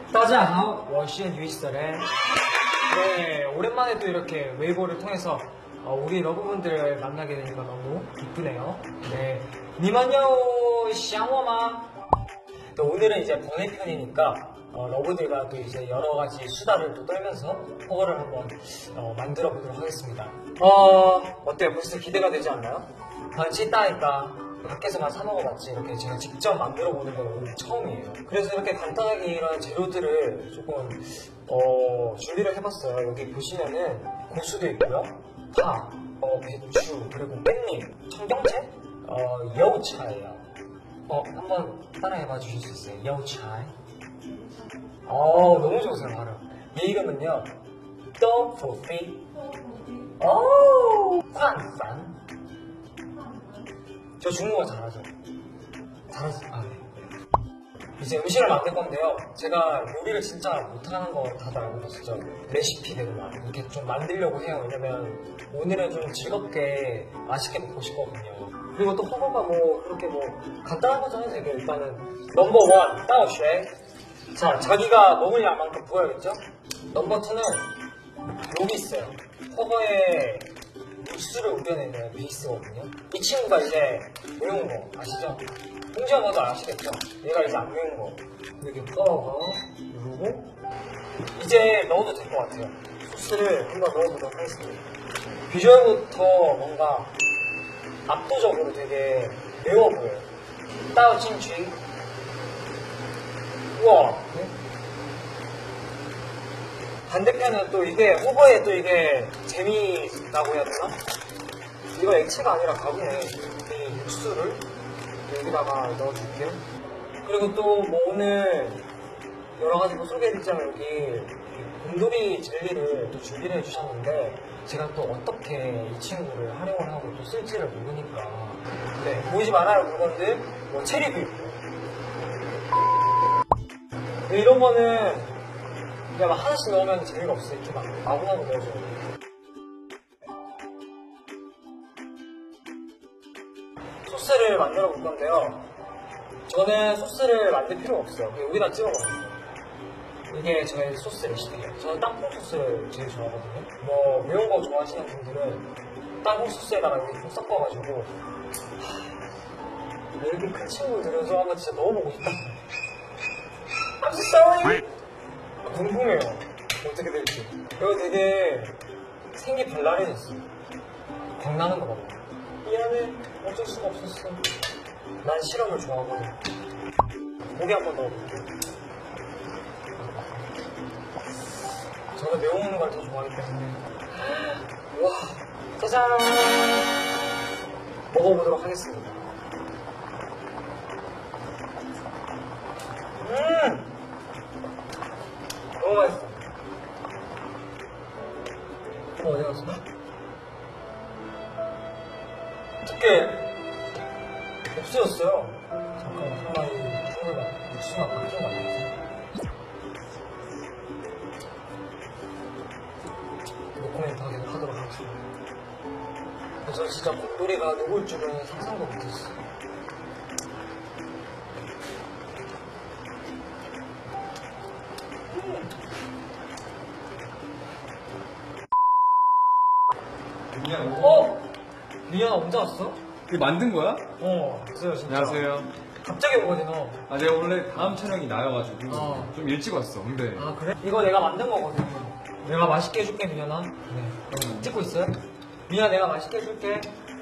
大家好，我是유이스래. 네, 오랜만에 또 이렇게 웨이보를 통해서 우리 러브분들을 만나게 되니까 너무 기쁘네요. 네, 니만요 샹워마. 오늘은 이제 번외편이니까 러브들과 또 이제 여러 가지 수다를 또 떨면서 허거를 한번 만들어 보도록 하겠습니다. 어때요? 벌써 기대가 되지 않나요? 찌따니까 밖에서만 사 먹어봤지 이렇게 제가 직접 만들어 보는 건 오늘 처음이에요. 그래서 이렇게 간단하게 이런 재료들을 조금 준비를 해봤어요. 여기 보시면은 고수도 있고요, 파, 배추, 그리고 깻잎, 청경채, 여우차예요. 한번 따라해봐 주실 수 있어요? 여우차. 너무 좋으세요 발음. 이 이름은요 떡볶이. 짠짠. 저 중국어 잘하죠? 잘하죠? 아, 네. 이제 음식을 만들 건데요. 제가 요리를 진짜 못하는 거 다들 알고 계시죠? 레시피들만 이렇게 좀 만들려고 해요. 왜냐면 오늘은 좀 즐겁게 맛있게 먹고 싶거든요. 그리고 또 허거가 뭐 그렇게 뭐 간단한 거잖아요. 되게 일단은 넘버 원 따오쉐. 자, 자기가 먹을 양만큼 부어야겠죠? 넘버 투는 여기 있어요. 허거의 육수를 우려내는 베이스거든요. 이 친구가 이제 매운 거 아시죠? 홍지아 봐도 아시겠죠? 얘가 이제 안 매운 거 이렇게 떠서 누르고 이제 넣어도 될 것 같아요. 소스를 한번 넣어보도록 하겠습니다. 비주얼부터 뭔가 압도적으로 되게 매워 보여요. 따오친취. 우와. 네? 반대편은 또 이게 호버에 또 이게 재미라고 해야 되나? 이거 액체가 아니라 가루네. 이 육수를 여기다가 넣어줄게요. 그리고 또 뭐 오늘 여러 가지 뭐 소개해드리자면 여기 곰돌이 젤리를 또 준비를 해주셨는데 제가 또 어떻게 이 친구를 활용을 하고 또 쓸지를 모르니까 네, 보이지 말아요 물건들. 뭐 체리도 있고 이런 거는 그냥 막 하나씩 넣으면 재미가 없어. 이렇게 막 마구마구 넣어줘야 돼. 소스를 만들어 볼 건데요. 저는 소스를 만들 필요가 없어요. 그냥 여기다 찍어 먹어요. 이게 저의 소스 레시피예요. 저는 땅콩 소스를 제일 좋아하거든요. 뭐 매운 거 좋아하시는 분들은 땅콩 소스에다가 이렇게 좀 섞어가지고 이렇게 큰 친구들은 저 한번 진짜 넣어보고 싶다. I'm so sorry. 궁금해요. 어떻게 될지. 이거 되게 생기 발랄해졌어. 광나는 거 같아. 미안해. 어쩔 수가 없었어. 난 실험을 좋아하거든. 고기 한번 넣어볼게요. 저는 매운 걸 더 좋아하기 때문에. 우와. 짜잔. 먹어보도록 하겠습니다. 너무 맛있어. 어디 갔어? 어떡해. 없어졌어요. 잠깐만, 설마 이 국물가 육수가 바뀐 거 아니겠어? 노코멘트 하도록 하겠습니다. 저 진짜 곰돌이가 누굴 줄은 상상도 못했어. 민현아 언제 왔어? 이거 만든 거야? 왔어요 진짜. 안녕하세요. 갑자기 오거든 너. 내가 원래 다음 촬영이 나여가지고 좀 일찍 왔어. 근데 그래? 이거 내가 만든 거거든. 내가 맛있게 해줄게 민현아. 네. 찍고 있어요? 민현아 내가 맛있게 해줄게.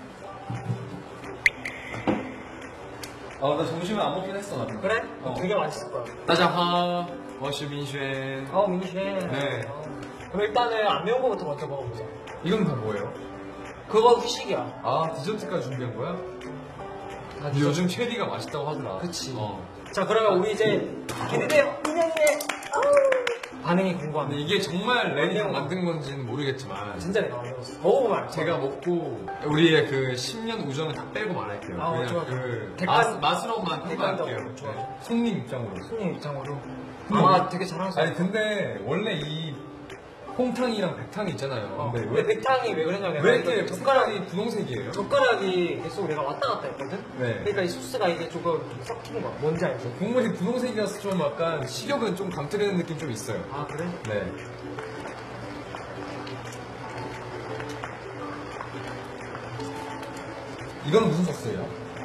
나 점심에 안 먹긴 했어 나도. 그래? 되게 맛있을 거야. 大家好，我是민슈엔. 민슈. 네. 그럼 일단은 안 매운 거부터 먼저 먹어보자. 이건 다 뭐예요? 그거 후식이야. 디저트까지 준비한 거야? 디저트. 요즘 체리가 맛있다고 하더라. 그치. 자 그러면 우리 이제 기대돼요. 민현이의 반응이 궁금합니다. 근데 이게 정말 레니가 만든 건지는 모르겠지만 진짜 내가 만들었어. 먹어보면 알아. 제가 먹고 우리의 그 10년 우정을 다 빼고 말할게요. 그냥 좋아. 그 객관- 맛으로만 평가할게요. 객관적으로. 좋아. 네. 손님 입장으로. 손님 입장으로. 근데 되게 잘하셨어. 근데 원래 이 홍탕이랑 백탕이 있잖아요. 근데 근데 백탕이 왜 그러냐면 왜 이렇게 젓가락이 젓가락이 분홍색이에요? 젓가락이 계속 내가 왔다 갔다 했거든? 네. 그러니까 이 소스가 이게 조금 섞인 거야. 뭔지 알죠? 국물이 분홍색이라서 좀 약간 식욕은 좀 감투되는 느낌 좀 있어요. 아, 그래? 네. 이건 무슨 소스예요?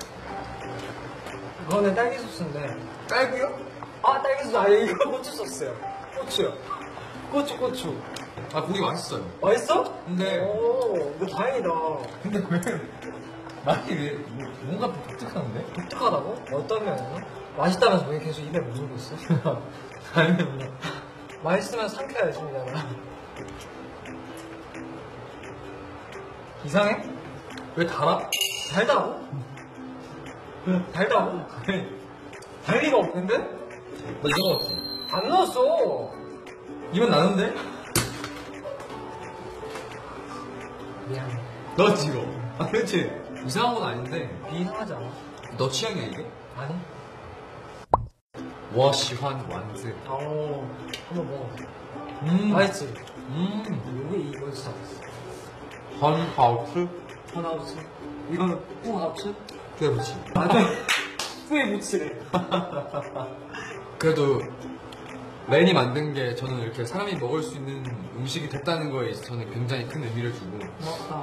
이거는 딸기 소스인데. 딸기요? 아, 딸기 소스 아니 이거 고추 소스요. 고추요. 고추. 아, 고기 맛있어요. 맛있어? 근데- 오, 이거 다행이다. 근데 왜 맛이 왜 뭔가 독특한데? 독특하다고? 어떤 면에서? 맛있다면서 왜 계속 입에 물고 있어? 아니면 맛있으면 상쾌해집니다. 이상해? 왜 달아? 달다고? 달다고? 달 리가 없는데? 나 이거 넣었지. 안 넣었어. 이건 나는데? 미안해. 넣었지 이거. 아, 그렇지. 이상한 건 아닌데. 이상하지 않아? 너 취향이야 이게? 아니? 我喜欢丸子. 어, 한번 먹어. 맛있지? 여기 이거 진짜 맛있어. 很好吃. 하나우츠. 이거는 뿌하우츠? 그렇지. 맞아. 뿌에 묻히래. 그래도 렌이 만든 게 저는 이렇게 사람이 먹을 수 있는 음식이 됐다는 거에 저는 굉장히 큰 의미를 두고. 고맙다.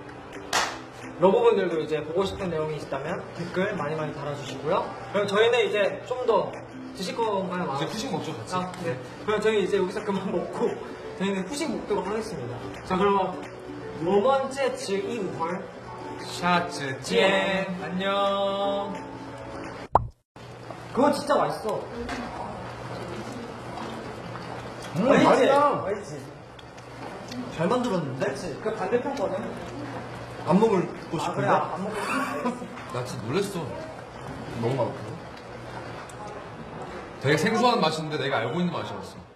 러브분들도 이제 보고 싶은 내용이 있다면 댓글 많이 달아주시고요. 그럼 저희는 이제 좀 더 드실 건가요? 이제 후식 먹죠 같이. 아, 네. 그럼 저희 이제 여기서 그만 먹고 저희는 후식 먹도록 하겠습니다. 자, 그럼 我们这吃一会儿 샤츠 찐. 안녕. 그거 진짜 맛있어. 맛있지? 잘 만들었는데? 그렇지. 그 반대편 거는? 안 먹고 싶은데? 아, 그래. 안 먹고 싶어. 나 진짜 놀랬어. 너무 맛없어. 되게 생소한 맛인데 내가 알고 있는 맛이었어.